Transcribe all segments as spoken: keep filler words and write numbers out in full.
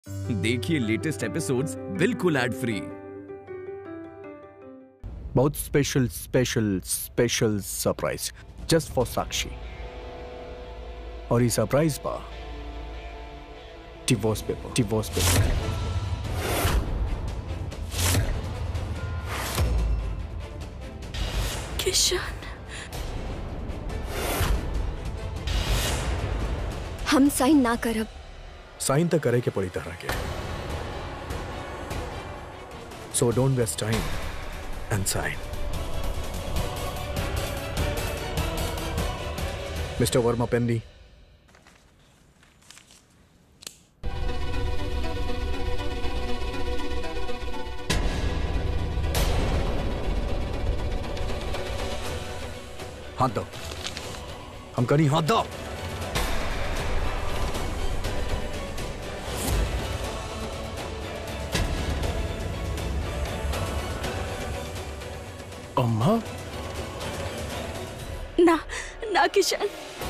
देखिए latest episodes बिल्कुल ad free. बहुत special special special surprise just for Sakshi. और ये सरप्राइज बा divorce paper. Divorce paper Kishan, हम साइन ना करब। साइन तो करे के पड़ी तरह के, so don't waste time and sign. Mister Verma पेंडी, हाथ दो। हम करी हाथ दो। अम्मा, ना ना किशन,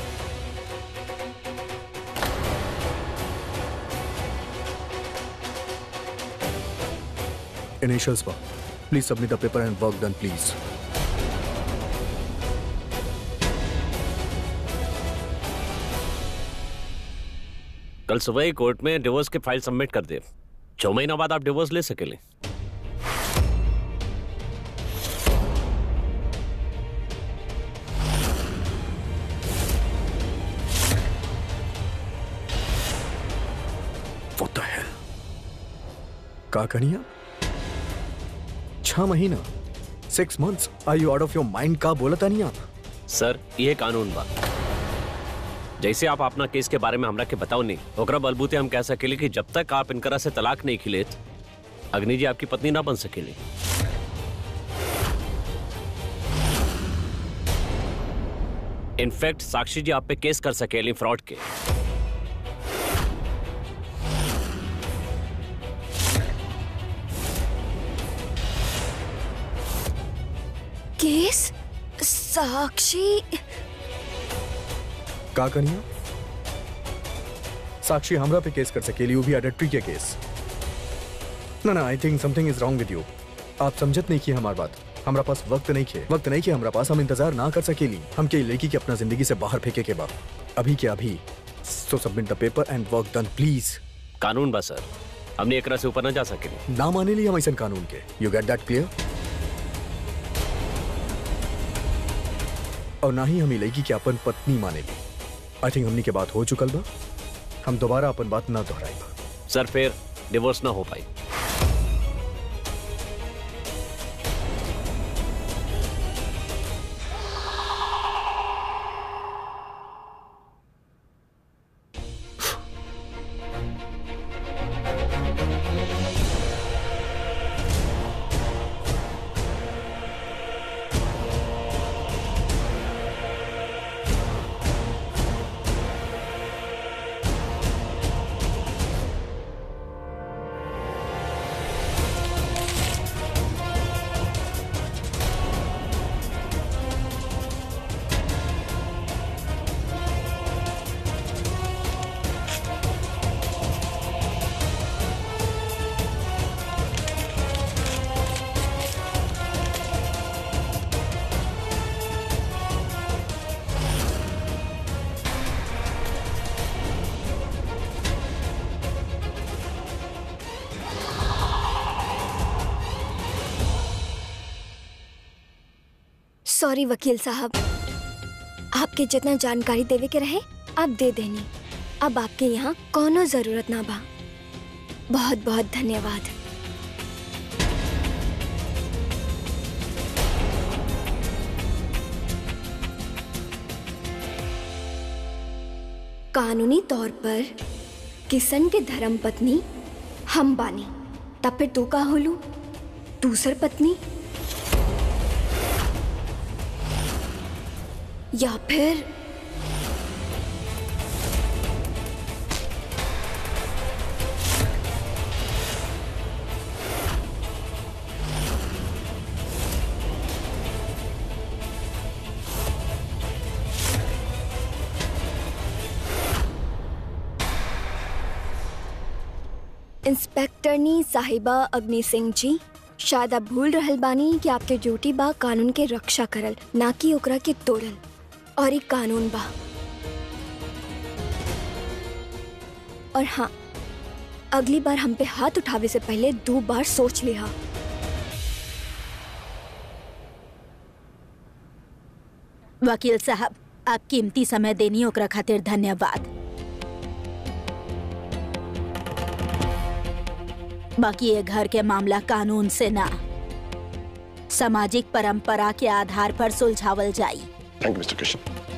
इनिशियल्स पर please submit the paper and work done please. कल सुबह ही कोर्ट में डिवोर्स की फाइल सबमिट कर दे। छह महीनों बाद आप डिवोर्स ले सकेंगे। What the hell? का कनिया? छह महीना, six months. Are you out of your mind? का बोला था नहीं आप? सर ये कानून बा, जैसे आप अपना केस के बारे में हमरा के बताओ नहीं, ओकरा बलबूते हम कह सकेले कि जब तक आप इनकरा से तलाक नहीं खिलेत, अग्नि जी आपकी पत्नी ना बन सकेली। इनफैक्ट साक्षी जी आप पे केस कर सकेली फ्रॉड के। केस? साक्षी? का कनिया? साक्षी हमरा पे केस कर सकेली, वो भी अडल्ट्री के केस। ना ना, I think something is wrong with you. आप समझत नहीं की हमारी बात। हमरा पास वक्त नहीं खे, वक्त नहीं खे हमरा पास। हम इंतजार ना कर सकेली। हम के लड़की के अपना जिंदगी से बाहर फेंके के बाद अभी के अभी। So submit the paper and work done please. कानून बा सर, हमने एकरा से ऊपर ना जा सकेली। ना माने ली हम ऐसा कानून के। You get that clear? और ना ही हम लड़की के अपन पत्नी माने ली। आई थिंक हमनी के बात हो चुकल बा। हम दोबारा अपन बात ना दोहराई बा। सर फिर डिवोर्स ना हो पाई। सॉरी वकील साहब, आपके जितना जानकारी देवे के रहे आप दे देनी। अब आपके यहाँ कोनो जरूरत ना बा। बहुत बहुत धन्यवाद। कानूनी तौर पर किशन के धर्म पत्नी हम बानी, तब फिर तू का होलू दूसर पत्नी? या फिर इंस्पेक्टरनी साहिबा अग्नि सिंह जी, शायद आप भूल रहल बानी कि आपके ड्यूटी बा कानून के रक्षा करल, ना कि ओकरा के तोड़ल। और एक कानून बा। और हाँ, अगली बार हम पे हाथ उठावे से पहले दो बार सोच लिहा। वकील साहब, आप कीमती समय देनी ओकरा खातिर धन्यवाद। बाकी ये घर के मामला कानून से ना, सामाजिक परंपरा के आधार पर सुलझावल जाई। Thank you mister Kishan.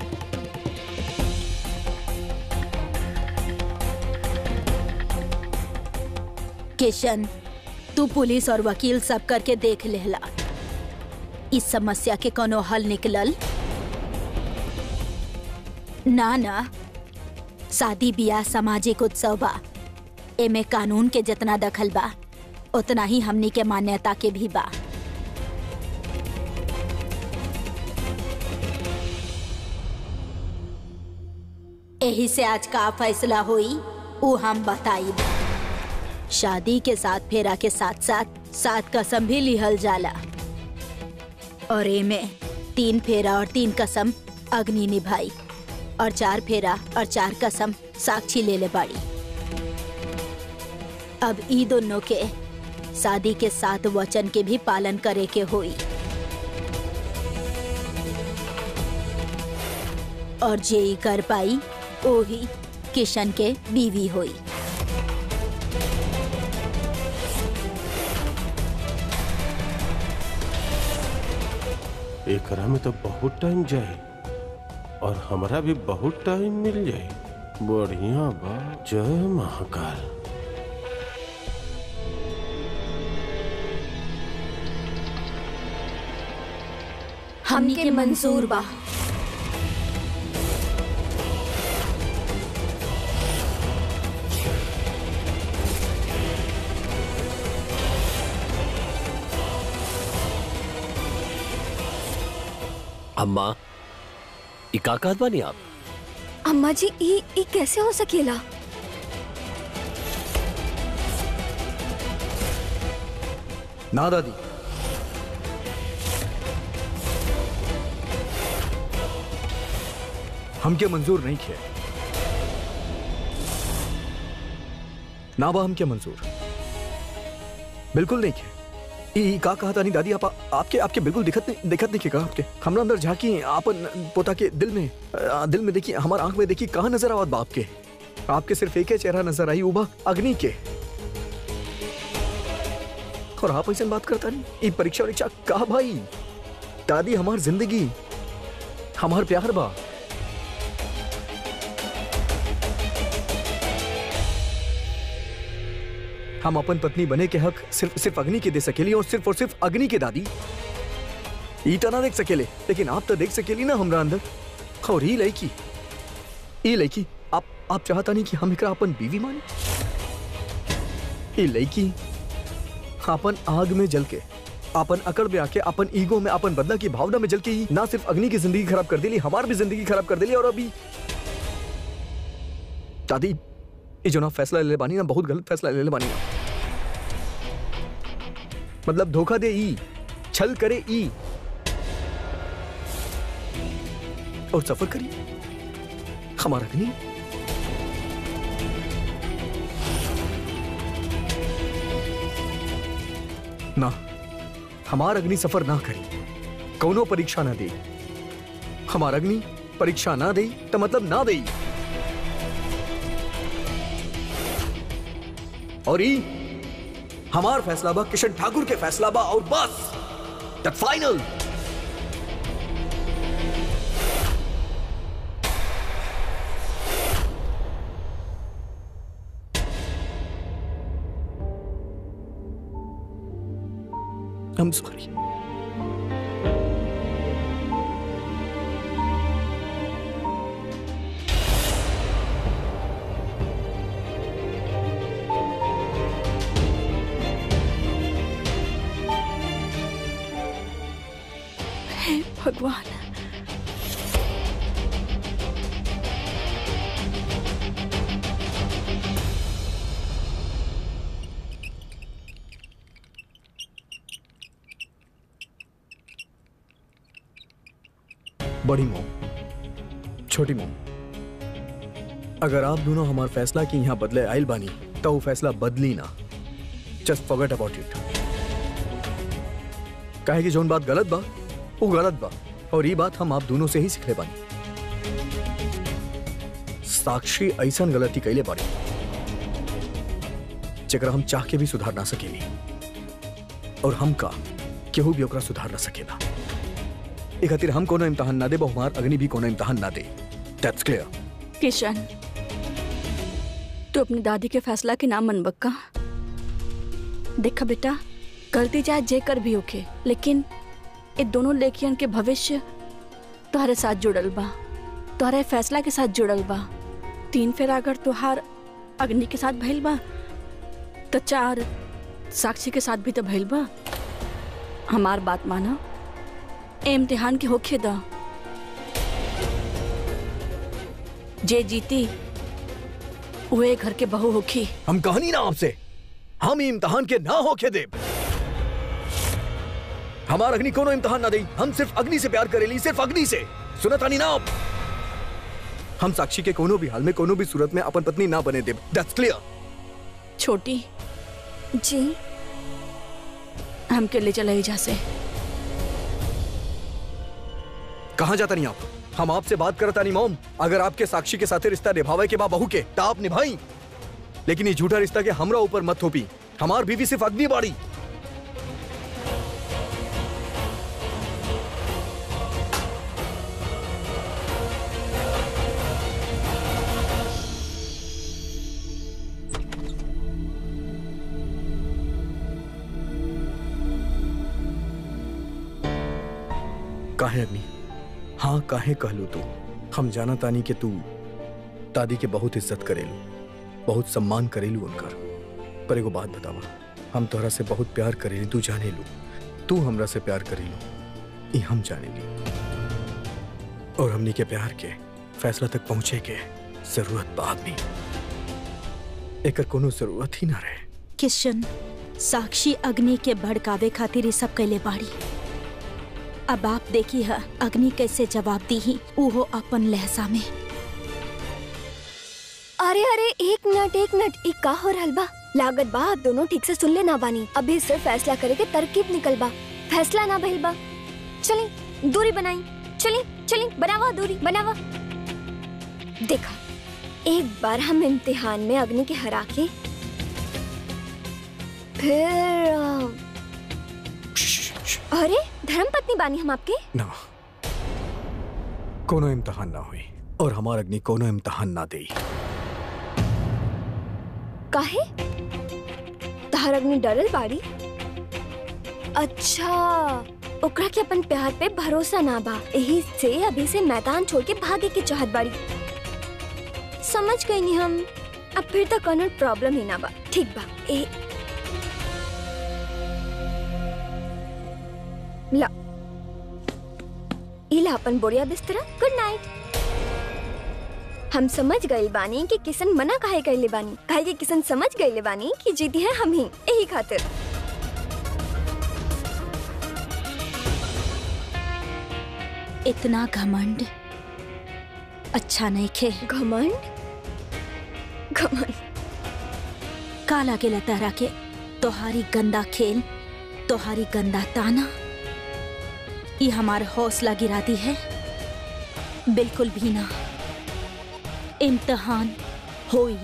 Kishan, तू पुलिस और वकील सब करके देख लेला। इस समस्या के कोनो हल निकलल ना ना। शादी ब्याह सामाजिक उत्सव बा, एमे कानून के जितना दखल बा उतना ही हमनी के मान्यता के भी बा। यही से आज का फैसला हुई वो हम बताई। शादी के साथ फेरा के साथ साथ सात कसम भी लिहल जाला और एमे तीन फेरा और तीन कसम अग्नि निभाई और चार फेरा और चार कसम साक्षी ले ले बाड़ी। अब ई दोनों के शादी के साथ वचन के भी पालन करे के होई और जे ई कर पाई वो ही किशन के बीवी हुई। एकरा में तो बहुत टाइम जाए और हमारा भी बहुत टाइम मिल जाए। बढ़िया बा। जय महाकाल। हमनी के मंजूर बा। अम्मा, ई का कहत बानी आप? अम्मा जी, ई ई कैसे हो सकेला? ना दादी, हमके मंजूर नहीं किया। ना बा हमके मंजूर, बिल्कुल नहीं किया। ई का कहा था नहीं दादी, आप आपके आपके बिल्कुल दिखत नहीं दिखत नहीं के कहा आपके। हमरा अंदर झांकी आपन पोता के दिल में आ, दिल में देखिए, हमार आंख में देखिए, कहाँ नजर आवत बाप के। आपके सिर्फ एक ही चेहरा नजर आई, उबा अग्नि के। और आप ऐसे बात करता नहीं। ई परीक्षा परीक्षा कहा भाई? दादी, हमार जिंदगी, हमार प्यार बा। हम अपन पत्नी बने के हक सिर्फ सिर्फ अग्नि के दे सकेली और सिर्फ और सिर्फ अग्नि के दादी। ई तो ना देख सकेले, लेकिन आप तो देख सकेली ना हमरा अंदर। और ई लड़की, ई लड़की आप आप चाहता नहीं कि हम एकरा अपन बीवी माने? ई लड़की अपन आग में जल के, अपन अकड़ में आके, अपन ईगो में, अपन बदला की भावना में जल के ही ना सिर्फ अग्नि की जिंदगी खराब कर दिली, हमार भी जिंदगी खराब कर दिली। और अभी दादी, ये जो ना फैसला ले ले बानी ना, बहुत गलत फैसला ले ले बानी ना। मतलब धोखा दे ई, छल करे ई, और सफर करी हमारा अग्नि। ना, हमार अग्नि सफर ना करी, कौनो परीक्षा ना दे। हमार अग्नि परीक्षा ना दे तो मतलब ना दे। और ई हमार फैसला बा, किशन ठाकुर के फैसला बा, और बस दैट फाइनल। I'm sorry. हे भगवान, बड़ी मोम, छोटी मोम, अगर आप दोनों हमार फैसला की यहाँ बदले आयल बानी तो वो फैसला बदली ना। Just forget about it. काहे कि जोन बात गलत बा वो गलत बा, और ये बात हम आप दोनों से ही सीखले बानी। साक्षी ऐसा गलती कैले बाड़ी जेकरा हम चाह के भी सुधार ना सकेली, और हम का केहू भी ओकरा सुधार ना सकेला। ए खातिर हम कोनो इम्तहान ना दे, हमार अग्नि भी कोनो इम्तहान ना दे। That's clear. किशन, तू अपनी दादी के फैसला के नाम मन बक्का। देखा बेटा, गलती चाहे जेकर भी होके, लेकिन ये दोनों लड़कियन के भविष्य तुम्हारे साथ जुड़ल बा, तुम्हारे फैसला के साथ जुड़ल बा। तीन फेरा अगर तुहार अग्नि के साथ भइल बा तो चार साक्षी के साथ भी तो भइल बा। हमार बात माना, इम्तिहान के होखे दा। जे जीती वे घर के बहू होखी। हम कहानी ना आपसे, हम इम्तहान के ना होके दे। हमार अग्नि कोनो इम्तहान ना दे। हम सिर्फ अग्नि से प्यार करेली, सिर्फ अग्नि से। सुना तानी ना आप? हम साक्षी के कोनो भी हाल में, कोनो भी सूरत में अपन पत्नी ना बने दे। That's clear. छोटी जी, हमके ले चला एजा से। कहाँ जाता नहीं आप? हम आपसे बात करता नहीं मॉम। अगर आपके साक्षी के साथ रिश्ता निभावे के बा बहू के तो आप निभाई, लेकिन ये झूठा रिश्ता के हमरा ऊपर मत थोपी। हमार बीवी सिर्फ अग्नि बाड़ी। काहे अग्नि? हाँ काहे कहलू तू? हम जाना तानी के तू दादी के बहुत इज्जत करेलू, बहुत सम्मान करेलू उनकर। पर एगो बात बतावा, हम तोहरा से बहुत प्यार करेली, तू जाने लू। तू हमरा से प्यार करेलू, ये हम जाने ली। और हमनी के प्यार के फैसला तक पहुंचे के जरूरत बाद में एकर कोनो जरूरत ही ना रहे। किशन, साक्षी अग्नि के भड़कावे खातिर सब कैले बाड़ी। अब आप देखी है अग्नि कैसे जवाब दी ही, उहो अपन लहजा में। अरे अरे एक मिनट एक मिनट, एक का हो रहल बा? लागत बा आप दोनों ठीक से सुन ले ना बानी। अभी सिर्फ फैसला करे के तरकीब निकल बा, फैसला ना भइल बा। चली दूरी बनाई, चली चली बनावा दूरी बनावा। देखा, एक बार हम इम्तिहान में अग्नि के हरा के फिर अरे धर्मपत्नी बानी हम आपके ना। कोनो इम्तहान ना हुई और हमार अग्नि कोनो इम्तहान ना दे। काहे? तहार अग्नि डरल बाड़ी? अच्छा, ओकरा के अपन प्यार पे भरोसा ना बा, यही से अभी से मैदान छोड़ के भागे के चाहत बाड़ी। समझ गई नहीं हम। अब फिर तो कोनो प्रॉब्लम ही ना बा। ठीक बा, ए ला इला अपन बोरिया बिस्तरा। Good night. हम समझ गए बानी कि किशन मना काहे कहले बानी, काहे कि किशन समझ गए बानी कि जीती है हम ही, यही खातिर। इतना घमंड अच्छा नहीं खे। घमंड? घमंड काला के लतारा के तोहारी गंदा खेल, तोहारी गंदा ताना, ये हमारा हौसला गिराती है? बिल्कुल भी ना। इम्तिहान होई।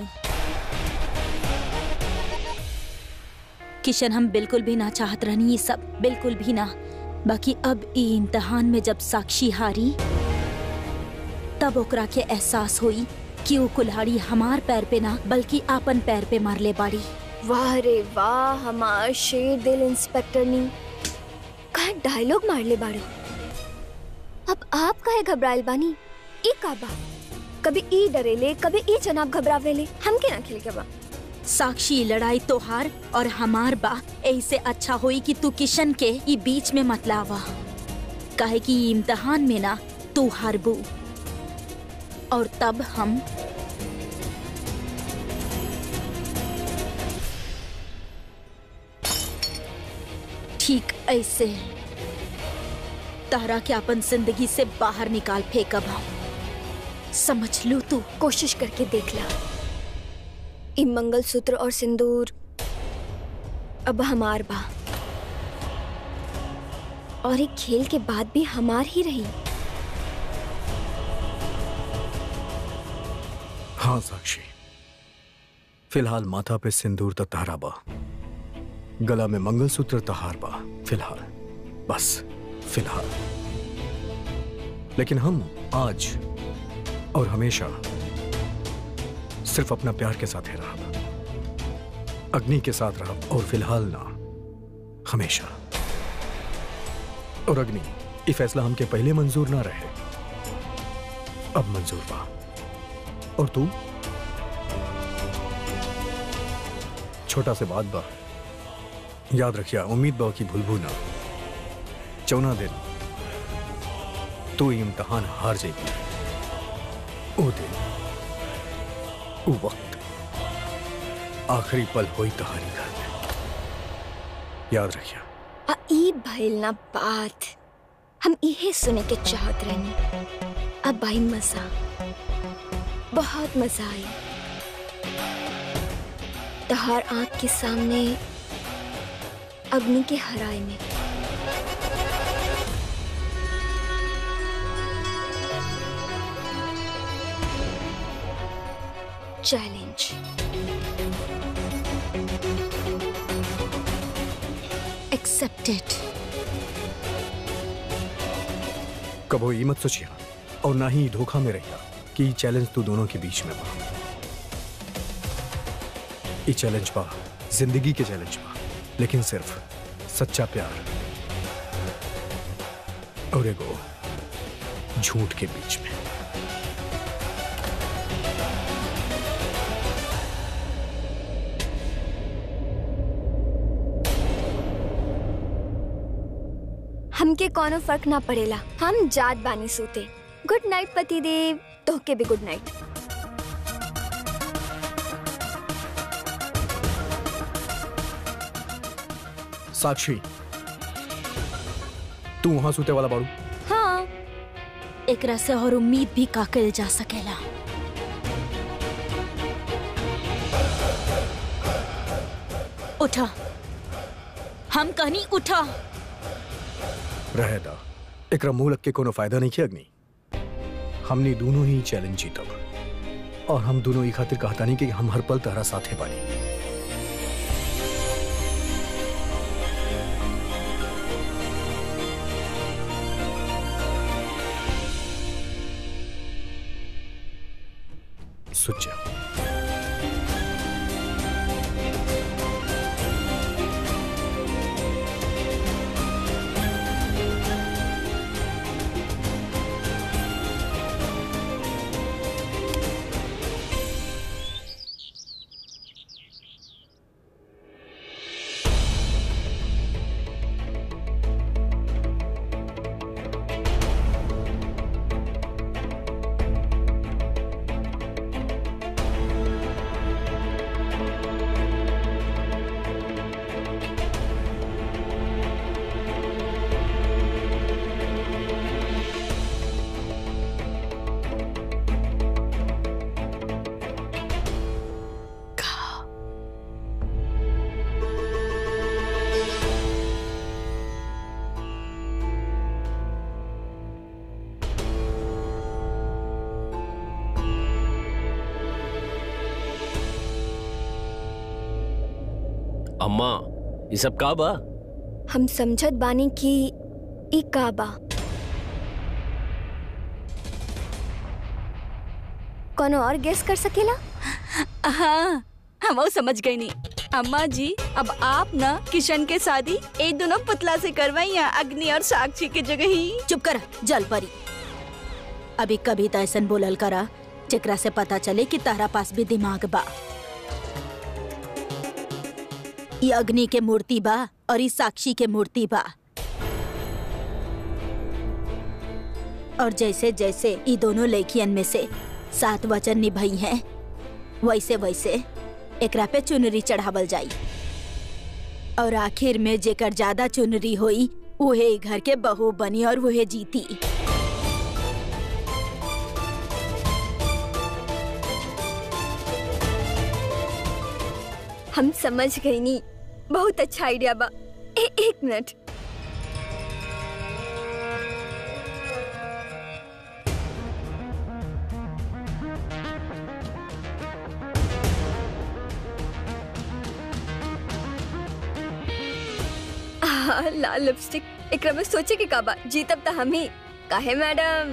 किशन, हम बिल्कुल भी ना चाहत रहनी ये सब, बिल्कुल भी ना। बाकी अब ये इम्तिहान में जब साक्षी हारी तब ओकरा के एहसास हुई कि वो कुल्हाड़ी हमार पैर पे ना बल्कि आपन पैर पे मार ले बाड़ी। वाह रे वाह, हमार शेर दिल इंस्पेक्टर नी कहा डायलॉग मार ले बाड़ो। अब आप काहे घबराइल बानी? ई का बा? कभी ई डरेले, कभी ई जनाब घबरावेले। हम के ना खेल के बा। साक्षी, लड़ाई तोहार और हमार बा, ऐसे अच्छा हुई कि तू किशन के ई बीच में मत लावा। काहे कि ई इम्तिहान में ना तू हारबू और तब हम ठीक ऐसे तारा के अपन जिंदगी से बाहर निकाल फेंकब हम। समझ लू तू। कोशिश करके देख ला। ई मंगलसूत्र और सिंदूर अब हमार बा, और एक खेल के बाद भी हमार ही रही। हाँ साक्षी, फिलहाल माथा पे सिंदूर तो तारा बा, गला में मंगलसूत्र तहार बा। फिलहाल, बस फिलहाल। लेकिन हम आज और हमेशा सिर्फ अपना प्यार के साथ ही रहा, अग्नि के साथ रहा, और फिलहाल ना, हमेशा। और अग्नि, ये फैसला हमके पहले मंजूर ना रहे, अब मंजूर बा। और तू? छोटा से बात बा, याद रखिया। उम्मीद बा की भूलभू ना। चौना दिन तू इम्तहान हार जाएगी। ओ दिन, ओ वक्त, आखिरी पल होई तहारी घर में। याद रखिया। आ ई भइल ना बात, हम इहे सुने के चाहत रहनी। अब भाई मजा, बहुत मजा आई। तहार आंख के सामने अग्नि के हराए में। चैलेंज। एक्सेप्टेड। कबो ये मत सोचिया और ना ही धोखा में रहिया कि ये चैलेंज तू दोनों के बीच में बा। ये चैलेंज बा, जिंदगी के चैलेंज बा, लेकिन सिर्फ सच्चा प्यार और एगो झूठ के बीच में। हमके कोनो फर्क ना पड़ेला, हम जात बानी सूते। गुड नाइट पतिदेव। तोहके भी गुड नाइट। साक्षी, तू वहां सूते वाला बाड़ू? हाँ, एकरा से और उम्मीद भी का कल जा सकेला। उठा, हम कहनी उठा। रहेदा, एकरा मुंह लग के कोनो फायदा नहीं किया अग्नि। हमने दोनों ही चैलेंज जीतब, और हम दोनों ही खातिर कहता नहीं कि हम हर पल तहरा साथे बानी। सुच्चा। अम्मा, ये सब का बा? हम समझत बानी कि ई का बा। कोनो और गेस कर सकेला? हाँ, हम वो समझ गई नहीं। अम्मा जी, अब आप ना किशन के शादी एक दोनों पुतला से करवाई या अग्नि और साक्षी की जगह ही। चुप कर जल परी। अभी कभी तो ऐसा बोलल करा जेकरा से पता चले कि तारा पास भी दिमाग बा। ये अग्नि के मूर्ति बा और ये साक्षी के मूर्ति बा, और जैसे जैसे ये दोनों लेखियन में से सात वचन निभाई हैं, वैसे वैसे एकरा पे चुनरी चढ़ावल जाई, और आखिर में जेकर ज्यादा चुनरी होई उहे घर के बहू बनी और वहे जीती। हम समझ गई नी, बहुत अच्छा आइडिया बा। ए, एक मिनट। हाँ, लाल लिपस्टिक एकरा में सोचे के का बा, जीतब त हम ही काहे मैडम।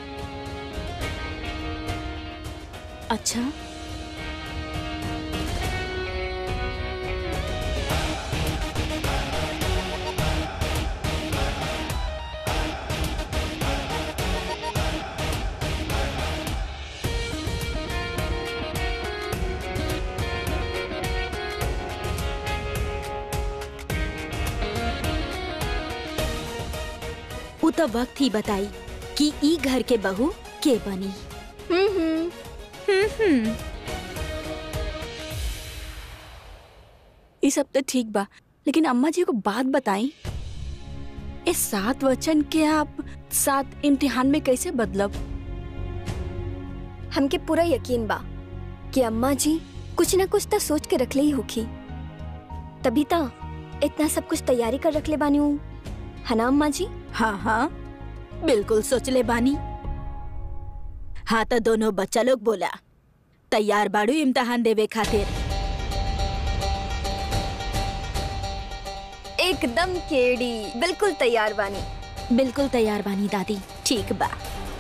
अच्छा उ तो वक्त ही बताई कि ई घर के बहू के बनी। हम्म हम्म हम्म हम्म ये सब तो ठीक बा, लेकिन अम्मा जी को बात बताई, इस सात वचन के आप सात इम्तिहान में कैसे बदलब? हमके पूरा यकीन बा कि अम्मा जी कुछ ना कुछ तो सोच के रखले ही होखी, तभी तो इतना सब कुछ तैयारी कर रखले बानी हूँ, है ना अम्मा जी? हाँ हाँ बिल्कुल सोच ले बानी। हाँ तो दोनों बच्चा लोग बोला तैयार बाड़ू इम्तिहान देवे खातिर? एकदम केड़ी, बिल्कुल तैयार बानी। बिल्कुल तैयार बानी दादी। ठीक बा।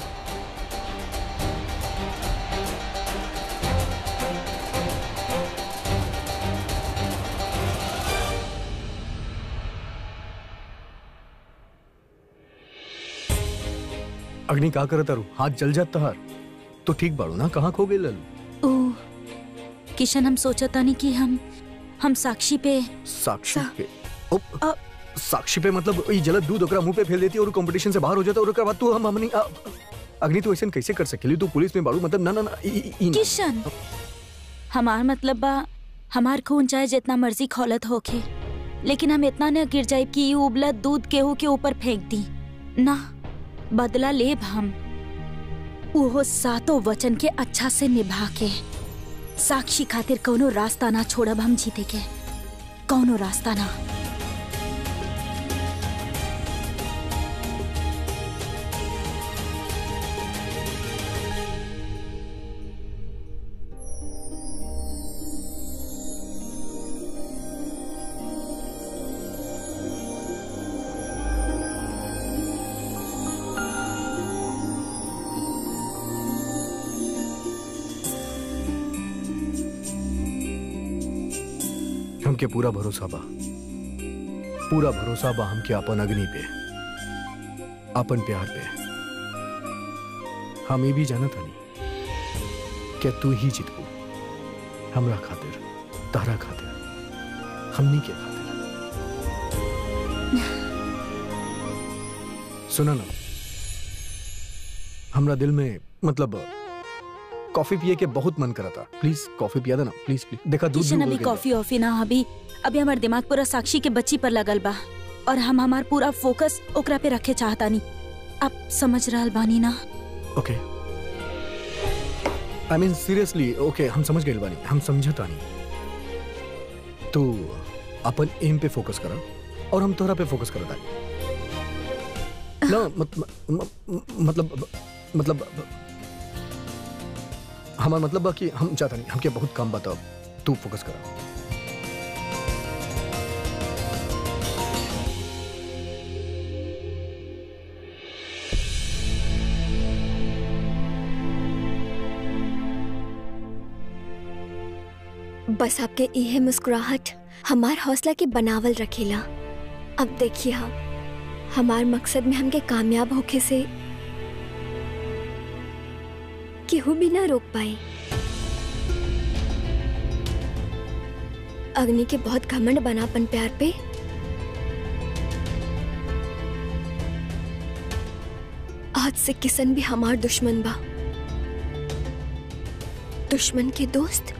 अग्नि का करत तारू? हाथ जल जात तहार तो ठीक बाड़ू ना, कहाँ खो गई ललू? ओ किशन, हम सोचता नहीं कि हम हम साक्षी पे साक्षी पे ओ, साक्षी पे मतलब ई जलत दूध ओकरा मुंह पे फेल देती और कंपटीशन से बाहर हो जाता और ओकरा बाद तू हम हमनी आ, अग्नि तू ऐसा कैसे कर सकेली? तू पुलिस में बाड़ू, मतलब ना ना ना ई, ई, ई, ना। किशन, हमार मतलब बा हमार खून चाहे जितना मर्जी खौलत होके, लेकिन हम इतना न गिर जाए कि उबलत दूध केहू के ऊपर फेंक दी ना। बदला लेब हम, उहो सातों वचन के अच्छा से निभा के। साक्षी खातिर कौनो रास्ता ना छोड़ब हम जीते के, कौनो रास्ता ना। हमके पूरा भरोसा बा, पूरा भरोसा बा हमके अपन अग्नि पे, अपन प्यार पे। हम ये भी जानत हनी कि तू ही जीतबू, हमरा खातिर, तारा खातिर, हमनी के खातिर। सुना ना, हमरा दिल में मतलब कॉफी पिए के बहुत मन करा था। प्लीज कॉफी पिया दे ना, प्लीज प्लीज। देखा दूध किशन, अभी कॉफी ऑफी ना, अभी अभी हमार दिमाग पूरा साक्षी के बच्ची पर लगल बा और हम हमार पूरा फोकस ओकरा पे रखे चाहता नहीं। आप समझ रहल बानी ना? ओके, आई मीन सीरियसली ओके, हम समझ गए बानी, हम समझता नहीं। तू अपन एम पे फोकस करा और हम तोहरा पे फोकस करता है ना। मत, म, म, मतलब मतलब हमारा मतलब बा कि हम चाहता नहीं, हमके बहुत काम बताओ, तू फोकस करा। बस आपके इहे मुस्कुराहट हमार हौसला के बनावल रखेला। अब देखिए हाँ, हमार मकसद में हमके कामयाब होके से केहू भी ना रोक पाए। अग्नि के बहुत घमंड बनापन प्यार पे। आज से किशन भी हमार दुश्मन बा, दुश्मन के दोस्त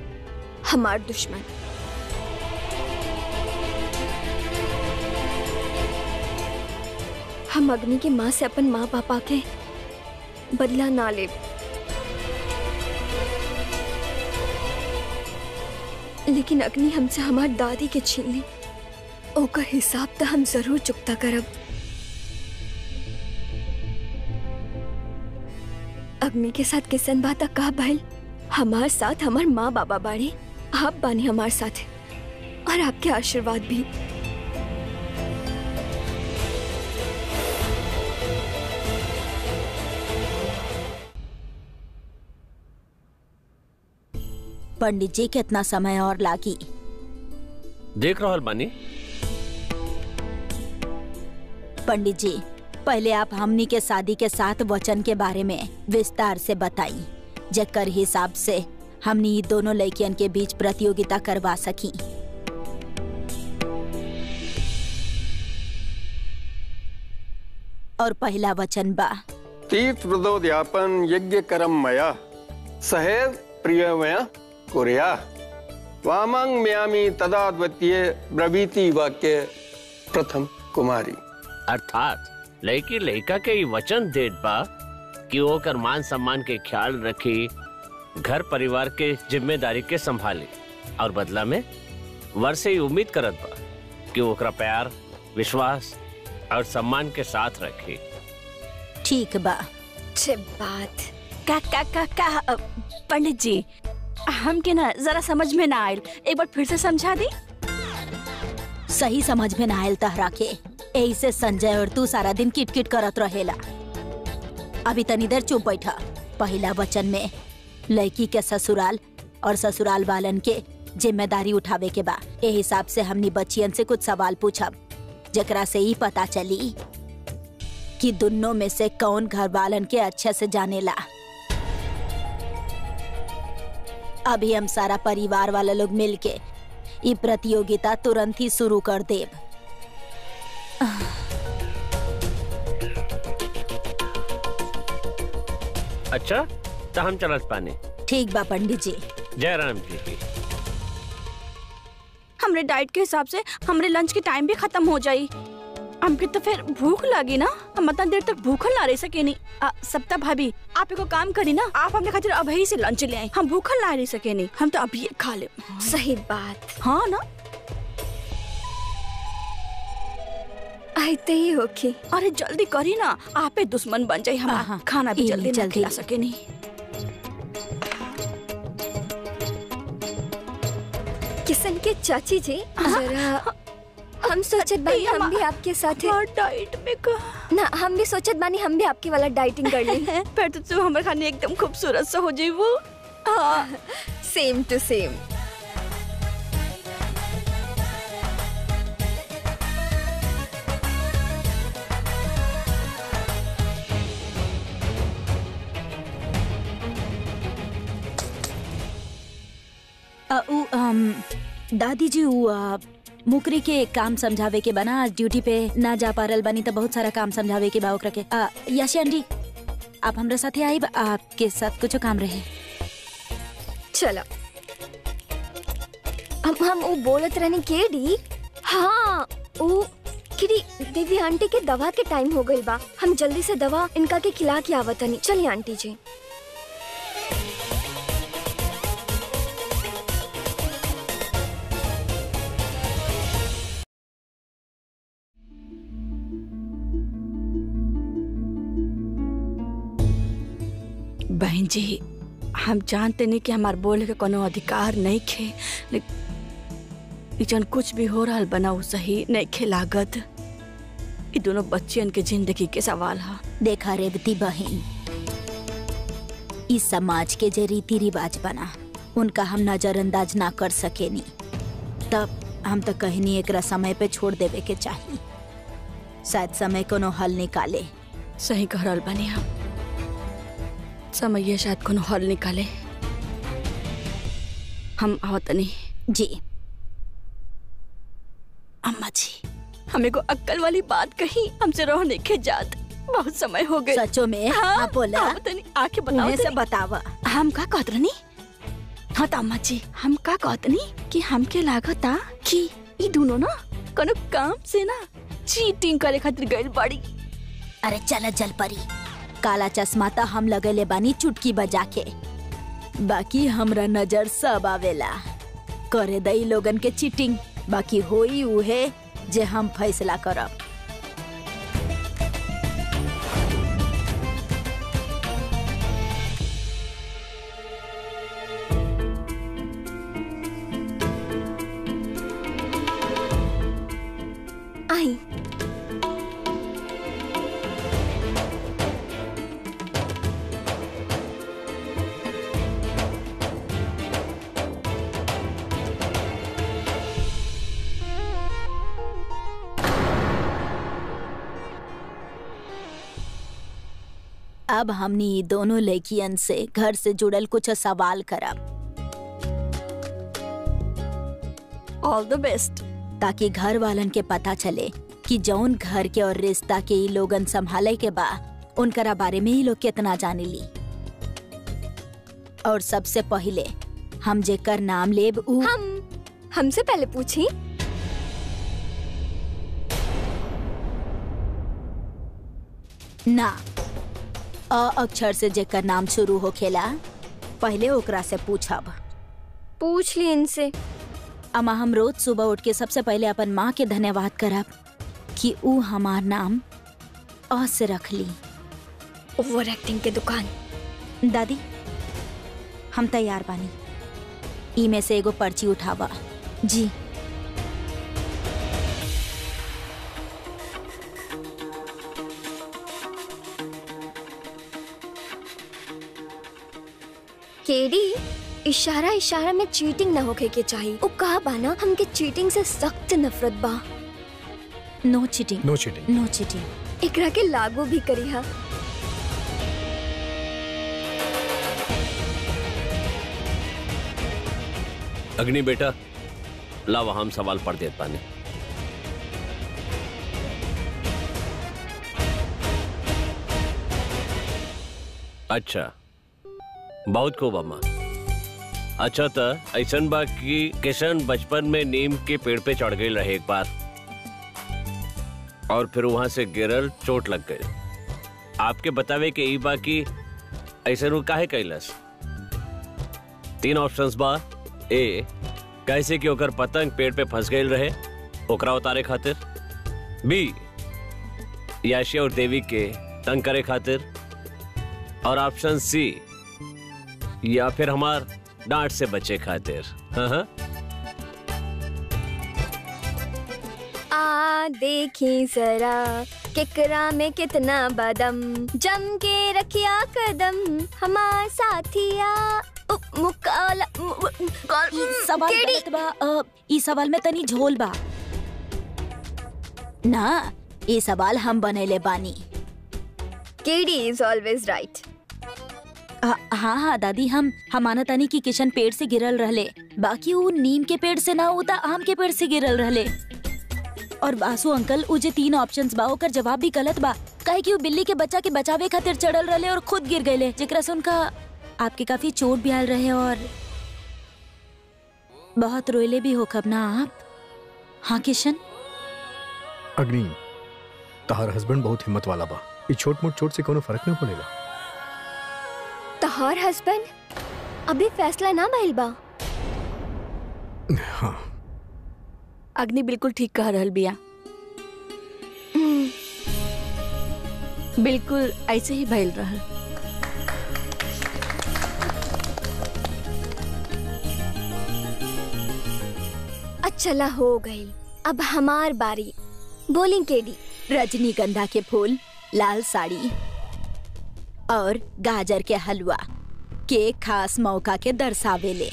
हमार दुश्मन। हम अग्नि के माँ से अपन माँ पापा के बदला ना ले, लेकिन अग्नि हमसे हमार दादी के छीन ली, ओकर हिसाब तो हम जरूर चुकता करब। अग्नि के साथ किसन बात का भइल, हमार साथ हमार माँ बाबा बाड़े, आप बानी हमार साथ और आपके आशीर्वाद भी। पंडित जी कितना समय और लागी? देख रहल बानी। पंडित जी, पहले आप हमनी के शादी के साथ वचन के बारे में विस्तार से बताई, जेकर हिसाब से हमनी दोनों लड़कियन के बीच प्रतियोगिता करवा सकी। और पहला वचन बा, तीर्थ व्रतोद्यापन यज्ञ करम मया सहेत प्रियमया कुर्या वामंग म्यामी तदाद्वितीय ब्रवीति वाक्य प्रथम कुमारी। अर्थात लड़की लड़का के वचन देत बा कि वो कर मान सम्मान के ख्याल रखी, घर परिवार के जिम्मेदारी के संभाले और बदला में वर से ही उम्मीद करत बा कि वो ओकरा प्यार, विश्वास और सम्मान के साथ रखे। ठीक बा। अच्छी बात। का का का का पंडित जी, हमके ना जरा समझ में ना आयल, एक बार फिर से समझा दी। सही समझ में ना आयल तहरा के, ऐसे संजय और तू सारा दिन किटकिट करत रहेला। अभी तनी देर चुप बैठा। पहला वचन में लड़की के ससुराल और ससुराल वालन के जिम्मेदारी उठावे के बा। ए हिसाब से हमनी बच्चियन से कुछ सवाल पूछब, जकरा से ही पता चली कि दोनों में से कौन घर वालन के अच्छे से जानेला। अभी हम सारा परिवार वाला लोग मिलके ये प्रतियोगिता तुरंत ही शुरू कर देब। अच्छा, तो हम चलत पाने। ठीक बा पंडित जी। जय राम जी की। हमरे डाइट के हिसाब से हमरे लंच के टाइम भी खत्म हो जाई। हमके तो फिर भूख लगी ना, हम इतना देर तक भूखल ना रह सके नहीं। आ, सप्ता भाभी, आप एगो काम करी ना, आप अपने खातिर अभी से लंच ले आई। हम भूखल ना रह सके नहीं, हम तो अभी खा ले। सही बात। हाँ ना, आते ही होके। अरे जल्दी करी ना, आपे दुश्मन बन जाये हमारा। खाना भी जल्दी जल्दी खिला सके नहीं। किसन के चाची जी, जरा हम सोचत बानी हम भी आपके साथ है। डाइट में का ना, हम भी सोचत बानी हम भी आपकी वाला डाइटिंग कर ले। फिर तो तू हमारे खाने एकदम खूबसूरत सा हो जाये वो। Same to same. आ, उ, um, दादी जी उ, आ, मुकरी के काम समझावे के बना, आज ड्यूटी पे ना जा पारल बनी तो बहुत सारा काम समझावे के बा ओकरा के। आ, याशी आंटी, आप हमरा साथे आई, आपके साथ कुछ काम रहे। चलो हम हम वो बोलत रहने के डी। हाँ, वो किरी देवी आंटी के दवा के टाइम हो गई बा, हम जल्दी से दवा इनका के खिला के आवतनी। चलिए आंटी जी। बहन जी, हम जानते नहीं कि हमार बोले के कोनो अधिकार नहीं खे, लेकिन कुछ भी हो रहा बना वो सही नहीं खे लागत। ये दोनों बच्चियन के जिंदगी के सवाल है। देखा रेवती बहन, इस समाज के जो रीति रिवाज बना उनका हम नजरअंदाज ना कर सके नी, तब हम तो कहीं नहीं एकरा समय पे छोड़ देवे के चाहिए। शायद समय कोनो हल निकाले। सही कह रहल बनी, हम समय ये शायद कोनो हल निकाले। हम आवतनी जी। अम्मा जी, हमें को अक्कल वाली बात कही, हमसे रह नहीं के जात। बहुत समय हो गए। सचो में? हाँ, हाँ बोला। आके बताओ से बतावा। हम का कहत रहनी? हाँ तो अम्मा जी, हम का कहत नहीं कि हमके लागता कि ये दोनों ना कोनो काम से ना चीटिंग करे खातिर गइल बड़ी। अरे चल जल परी, काला चश्मा तो हम लगेले बानी चुटकी बजा के, बाकी हमरा नजर सब आवेला। करे दई लोगन के चीटिंग, बाकी होई उहे जे हम फैसला करब। आई अब हमनी दोनों लड़कियन से घर से जुड़ल कुछ सवाल करब। All the best. ताकि घर वालन के पता चले कि जौन घर के और रिश्ता के ई लोगन संभाले के बा उनकरा बारे में ही लोग कितना जाने ली। और सबसे पहले हम जेकर नाम लेब उ हम हमसे पहले पूछी। ना, अ अक्षर से जेकर नाम शुरू होखेला पहले ओकरा से पूछब। पूछ ली इनसे। अमा हम रोज सुबह उठ के सबसे पहले अपन माँ के धन्यवाद करब कि ऊ हमार नाम अ से रख ली। ओवर एक्टिंग के दुकान। दादी हम तैयार बानी, ई में से एगो पर्ची उठावा। जी केडी, इशारा इशारा में चीटिंग ना होके के चाहिए। ओ कहा बाना हमके चीटिंग से सख्त नफरत बा। No cheating, no cheating, no cheating. एकरा के लागू भी करी हा। अग्नि बेटा, लावा हम सवाल पढ़ देत पानी। अच्छा, बहुत खूब अम्मा। अच्छा था, ऐसन बा कि किशन बचपन में नीम के पेड़ पे चढ़ गई रहे एक बार, और फिर वहां से गिरल, चोट लग गई। आपके बतावे के ई बा कि ऐसन वो काहे कैलस? तीन ऑप्शंस बा। ए, कैसे कि ओकर पतंग पेड़ पे फंस गई रहे, ओकरा उतारे खातिर। बी, याशी और देवी के तंग करे खातिर। और ऑप्शन सी, या फिर हमार डांट से बचे खातिर। हाँ हाँ। आ देखी जरा केकरा में कितना बदम, जम के रखिया कदम हमार साथिया। उ, मुकाला मु, मुकाल- ई सवाल केडी। गलत बा। अ, ई सवाल में तनी झोल बा ना। ई सवाल हम बनेले बानी। KD is always right. हाँ हाँ दादी, हम हम मानत तानी कि किशन पेड़ से गिरल रहले, बाकी वो नीम के पेड़ से ना, उता आम के पेड़ से गिरल रहले। और बासु अंकल, उ जे तीन ऑप्शंस बा ओकर जवाब भी गलत बा, काहे कि वो बिल्ली के बच्चा के बचावे खातिर चढ़ल रहले और खुद गिर गए, जेकरा से उनका आपके काफी चोट भी आयल रहे और बहुत रोयले भी होखब ना आप। हाँ किशन। अग्नि, तहार हस्बैंड बहुत हिम्मत वाला बा। ये छोट मोट चोट से कोनो फर्क नहीं पड़ेगा। तहार हस्बैंड अभी फैसला ना भइल बा। हाँ, अग्नि बिल्कुल ठीक कह रहल बिया। बिल्कुल ऐसे ही भइल रहल। अच्छा हो गई, अब हमार बारी। बोली केडी। रजनीगंधा के फूल, लाल साड़ी और गाजर के हलवा के खास मौका के दर्शावेले।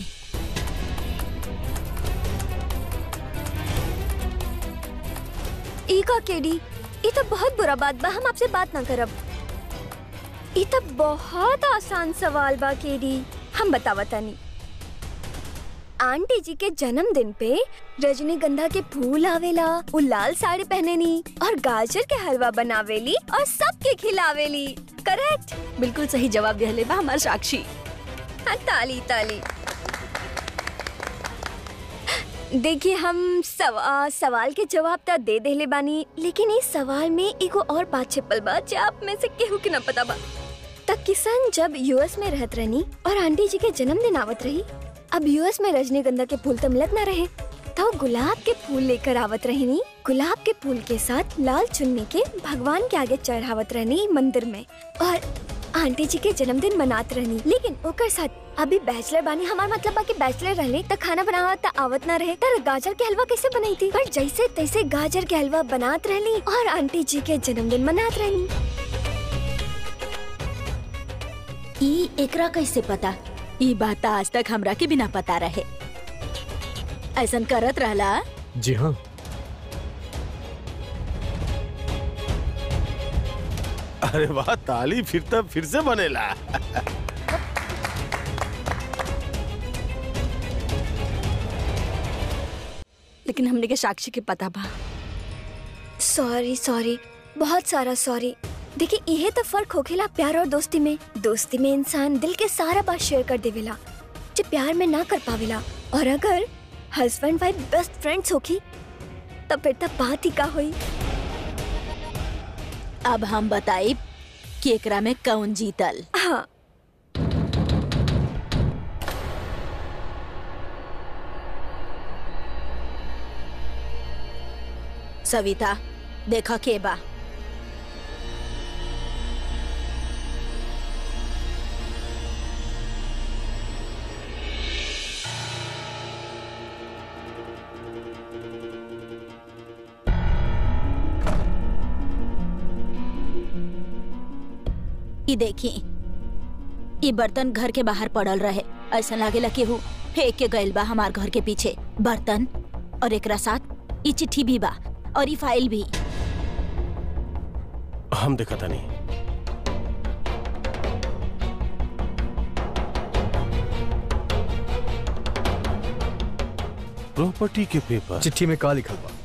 ई का केडी, ई तो बहुत बुरा बात बा, हम आपसे बात ना करब। ई तो बहुत आसान सवाल बा केडी, हम बतावतानी। आंटी जी के जन्मदिन पे रजनीगंधा के फूल आवेला, वो लाल साड़ी पहनेनी और गाजर के हलवा बनावेली और सबके खिलावेली। करेक्ट? बिल्कुल सही जवाब दिहले बा हमार साक्षी। हाँ, ताली ताली। देखिए हम सवा, सवाल के जवाब तो दे देले बानी, लेकिन इस सवाल में एगो और बात छिपल बा जे आप में से केहू के न पता बा। तक किसान जब यूएस में रहत रहनी और आंटी जी के जन्मदिन आवत रही, अब यूएस में रजनीगंधा के फूल तो मिलत ना रहे, तो गुलाब के फूल लेकर आवत रहनी। गुलाब के फूल के साथ लाल चुन्नी के भगवान के आगे चढ़ावत रहनी मंदिर में, और आंटी जी के जन्मदिन मनात रहनी। लेकिन ओकर साथ अभी बैचलर बानी, हमार मतलब बाकी बैचलर रहले त खाना बनावा त आवत ना रहे, तर गाजर के हलवा कैसे बनाई थी? पर जैसे तैसे गाजर के हलवा बनात रहनी और आंटी जी के जन्मदिन मनात रहनी। ई एकरा कैसे पता? ई बात आज तक हमरा के बिना पता रहे। ऐसन करत रहला? जी हाँ। अरे वाह, ताली फिर तब फिर से बनेला। लेकिन हमने के साक्षी के पता बा। सॉरी सॉरी, बहुत सारा सॉरी। देखिए यही तो फर्क होखेला प्यार और दोस्ती में। दोस्ती में इंसान दिल के सारा बात शेयर कर देवेला जो प्यार में ना कर पावेला, और अगर हस्बैंड वाइफ बेस्ट फ्रेंड्स होखी तब फिर तब बात ही का हुई। अब हम बताई कि एकरा में कौन जीतल। हाँ, सविता देखा के बा। ई देखी, ई बर्तन घर के बाहर पड़ल रहे, ऐसा लागेला केहू फेंक के गइल बा हमार घर के पीछे। बर्तन और एकरा साथ ई चिट्ठी भी बा और ई फाइल भी। हम देखा था नहीं। प्रॉपर्टी के पेपर। चिट्ठी में का लिखल बा?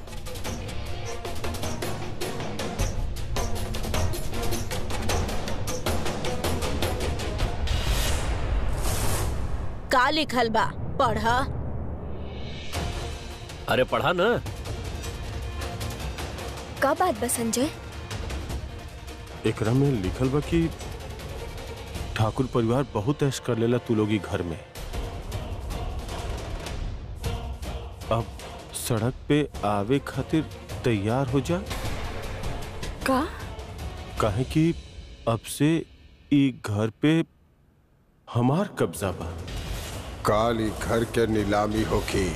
का लिखल बा? पढ़ा। अरे पढ़ा ना। का बात बा संजय? एकरा में लिखल बा कि ठाकुर परिवार बहुत ऐश कर लेला तू लोगी घर में। अब सड़क पे आवे खातिर तैयार हो जा। का? काहे कि अब से ई घर पे हमार कब्जा बा। काली घर के नीलामी होगी।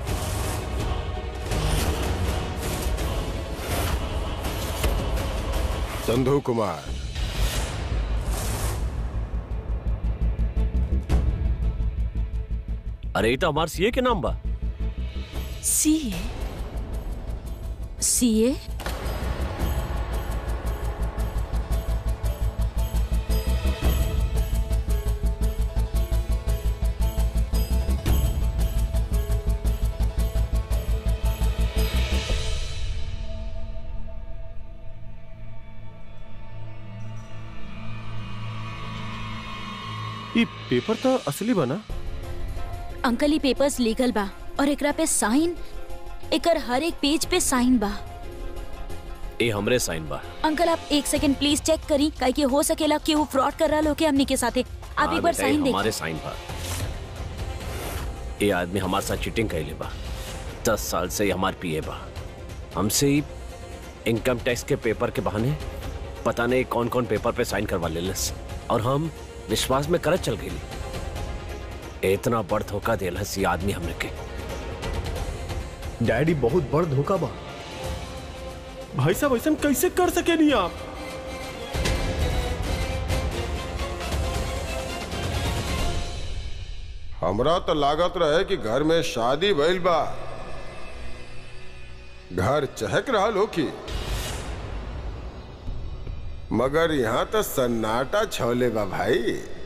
संधू कुमार, अरे ये तो हमार सीए के नाम बा। सीए? सीए? ये पेपर तो असली बना। अंकल ई पेपर्स लीगल बा और एकरा पे साइन, एकर हर एक पेज पे साइन बा। ए हमरे साइन बा। अंकल आप एक सेकंड प्लीज चेक करी, काहे कि हो सकेला कि वो फ्रॉड कर रहा लोग के हमनी के साथे। आप एक बार साइन देखिए। हमारे साइन बा। ये आदमी हमारे साथ चीटिंग कैले बा। दस साल से हमार पिए बा। हमसे ही इनकम टैक्स के पेपर के बहाने पता नहीं कौन कौन पेपर पे साइन करवा ले लस, और हम विश्वास में करत चल गई। इतना बड़ धोखा देलस ये आदमी हमने के। डैडी बहुत बड़ धोखा बा। भाई साहब ऐसा कैसे कर सके नहीं आप? हमरा तो लागत रहे कि घर में शादी भइल बा, घर चहक रहा होखी, मगर यहाँ तो सन्नाटा छौले बा भाई।